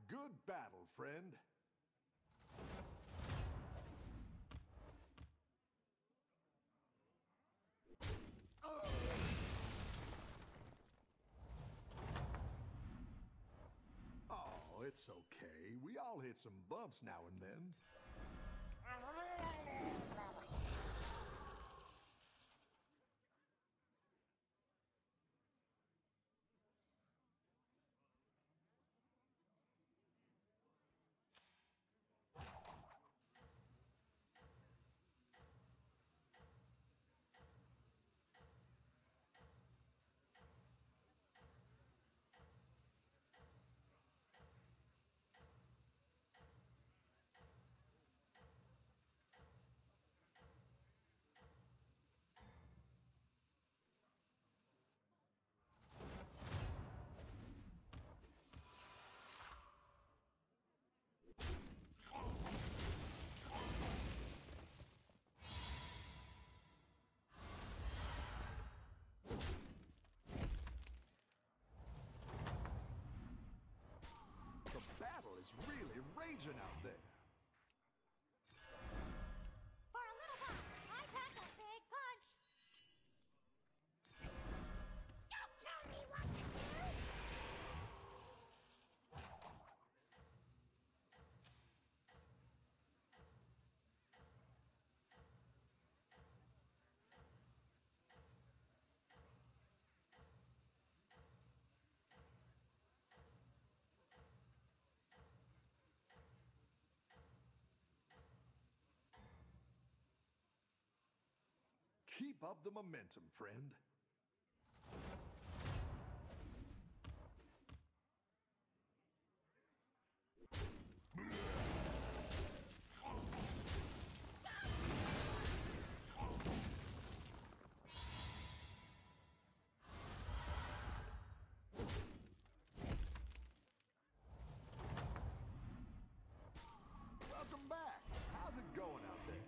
Good battle, friend. Oh, it's okay. We all hit some bumps now and then. The battle is really raging out there. For a little while, I pack a big punch. Don't tell me what to Keep up the momentum, friend. Welcome back. How's it going out there?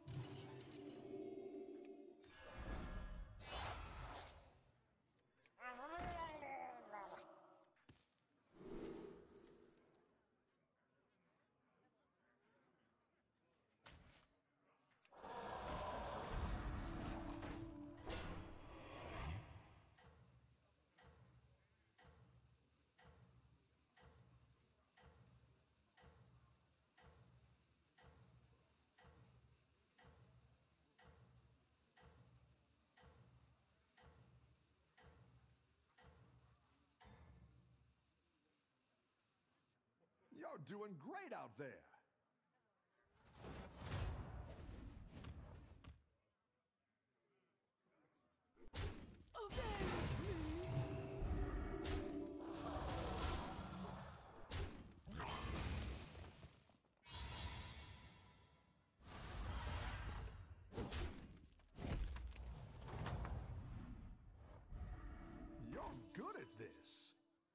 You're doing great out there. avenge me! You're good at this.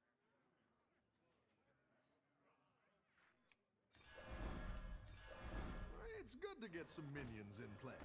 It's good to get some minions in play.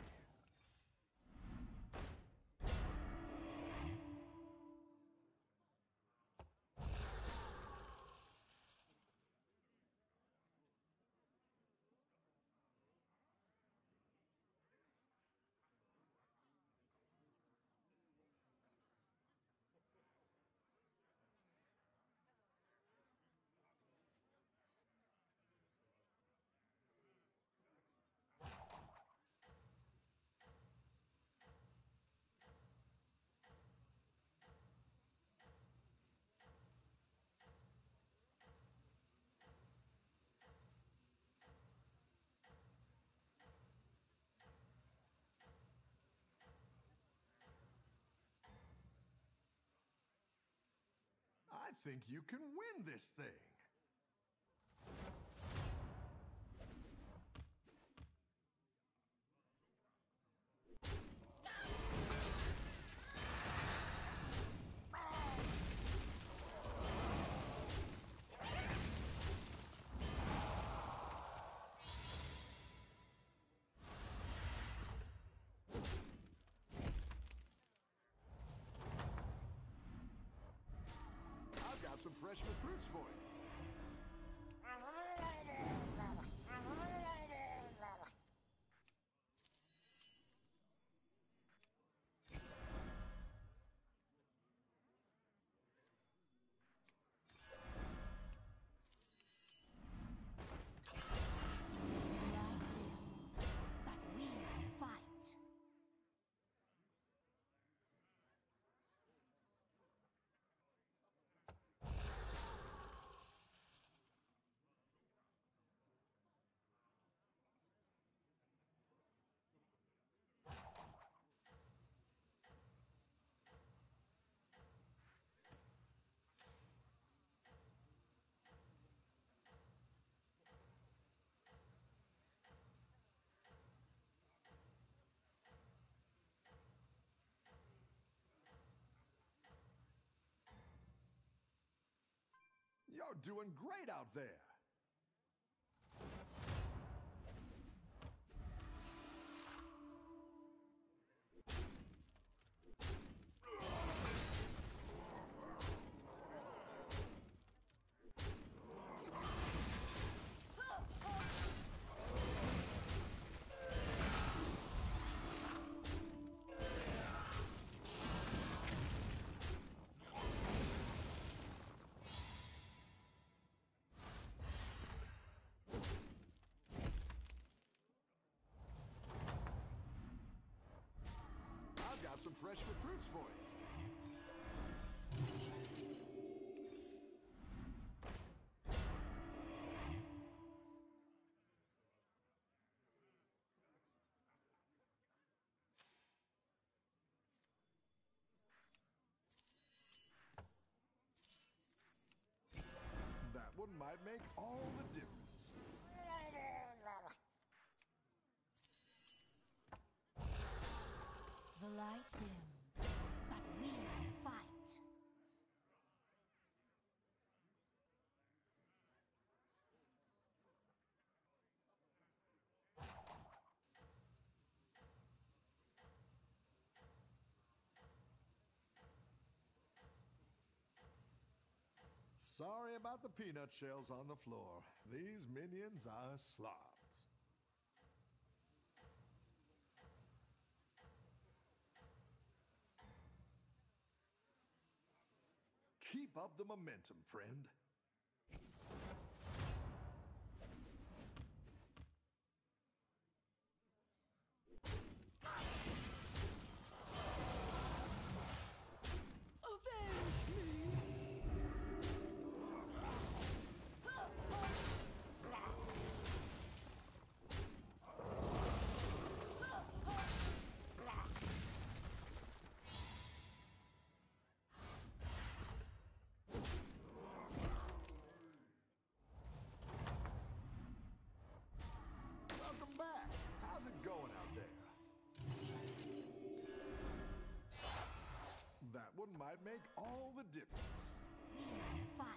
I think you can win this thing. I've got some fresh recruits for you. You're doing great out there. I've got some fresh recruits for you. That one might make all the difference. The light dims, but we fight. Sorry about the peanut shells on the floor. These minions are slobs. Keep up the momentum, friend. Welcome back. How's it going out there? That one might make all the difference. We fight.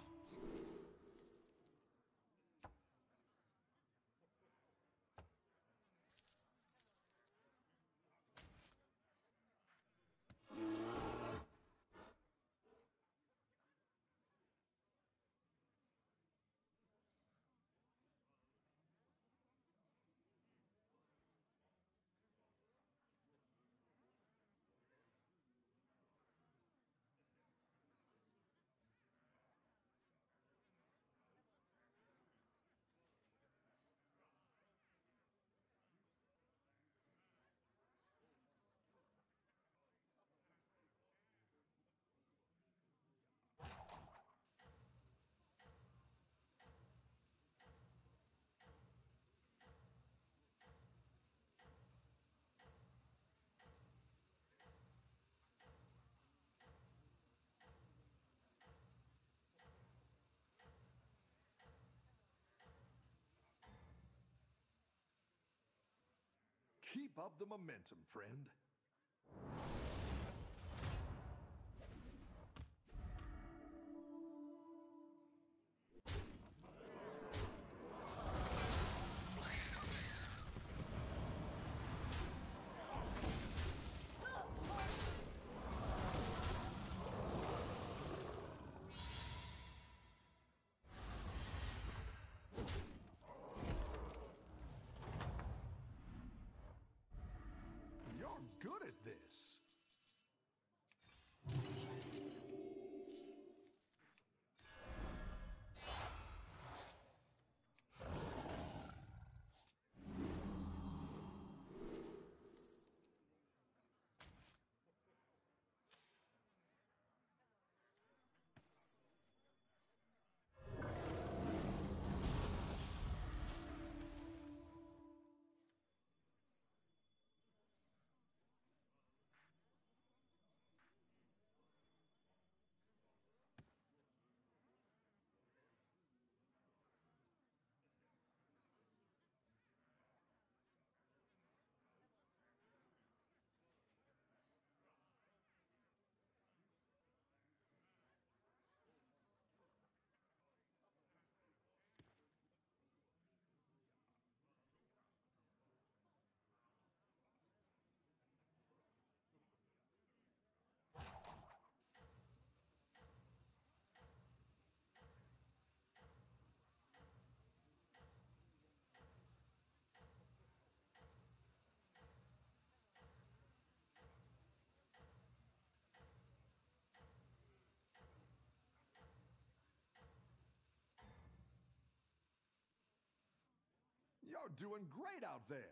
Keep up the momentum, friend. You're You're doing great out there.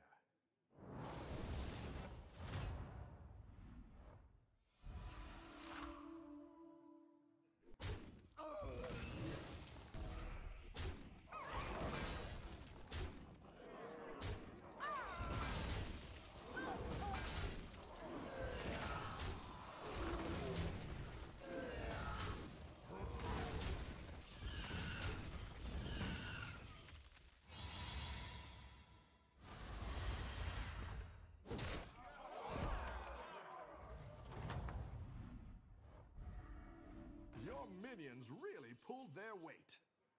Your minions really pulled their weight.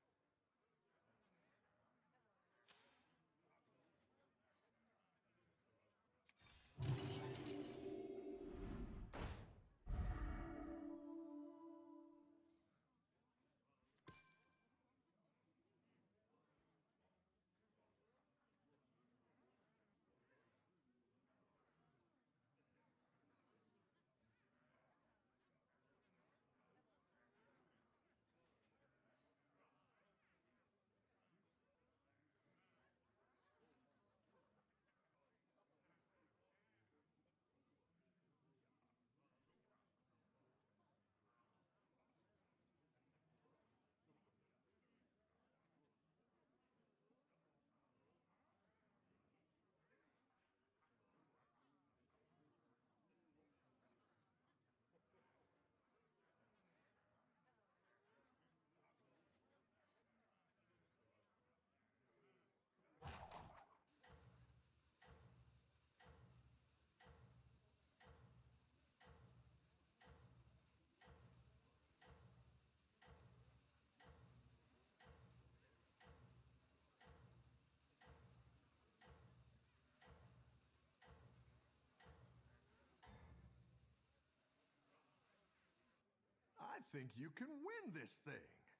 I think you can win this thing.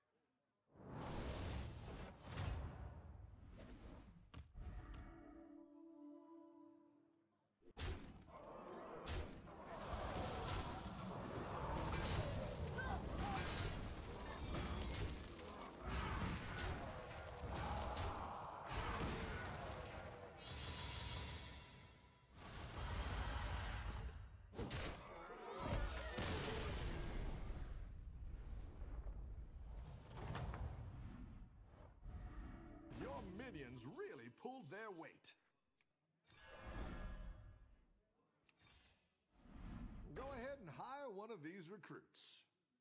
Your minions really pulled their weight. Go ahead and hire one of these recruits.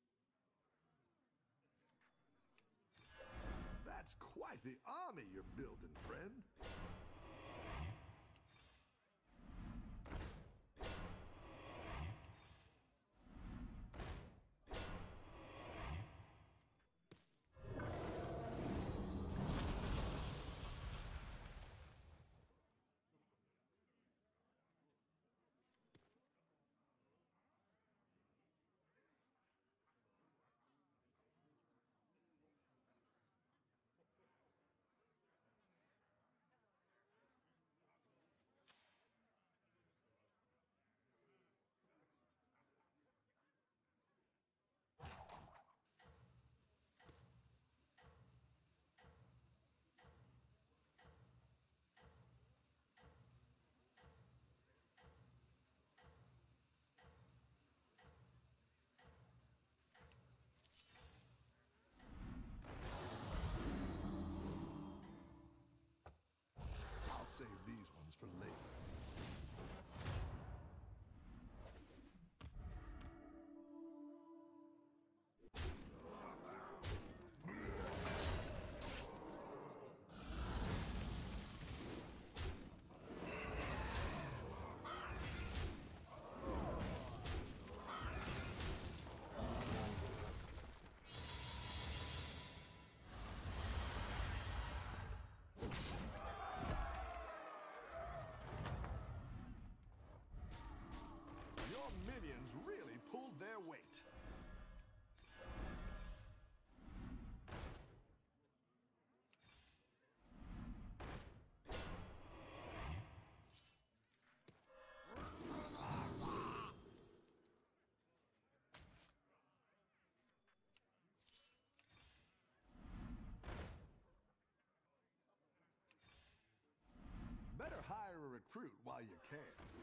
That's quite the army you're building, friend. I'll save these ones for later. Your minions really pulled their weight. recruit while you can.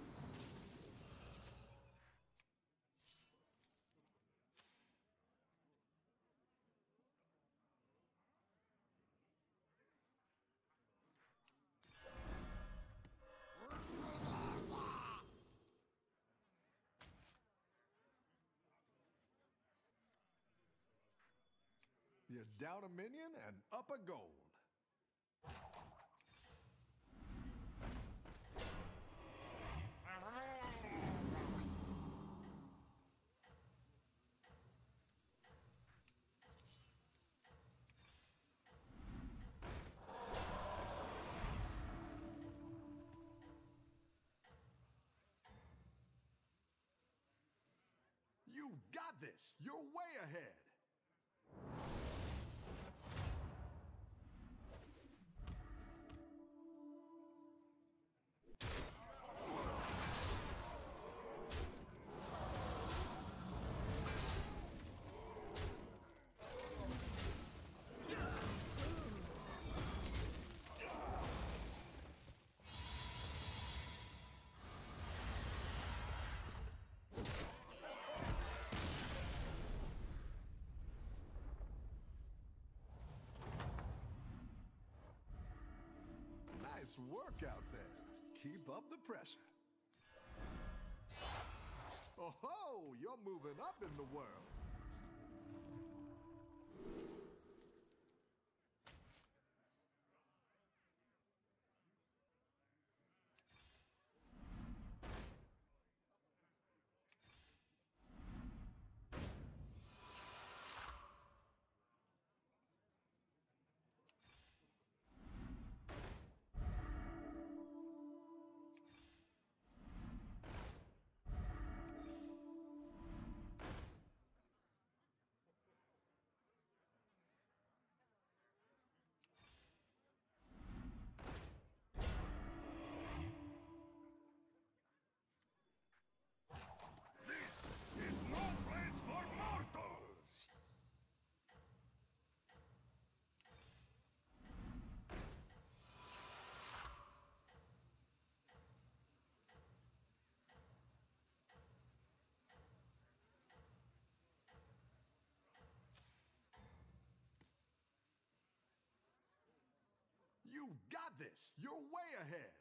You're down a minion and up a gold. You've got this! You're way ahead! Nice work out there. Keep up the pressure. Oh ho! You're moving up in the world. You've got this! You're way ahead!